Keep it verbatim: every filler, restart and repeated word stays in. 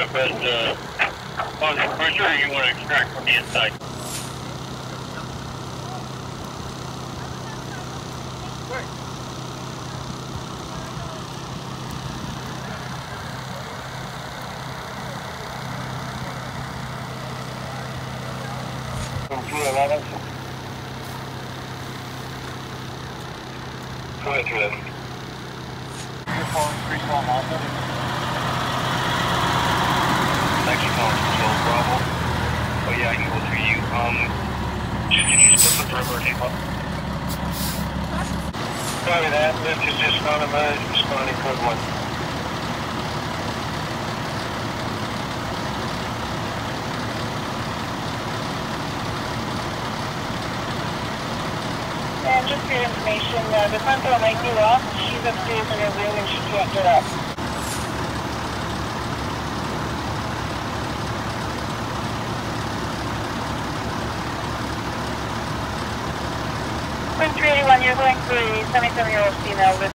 want to press uh, on the pusher or you want to extract from the inside? two eleven. Go ahead, two eleven. You're calling three calling Alpha. Actually calling Control Bravo. Oh yeah, I can go through you. Um, can you split the perimeter tape up? Copy that. Lift is just on a minute. Responding code one. And just for your information, uh, the front door might be off. She's upstairs in her room and she can't get up. Queen three eighty-one, you're going through a seventy-seven-year-old female with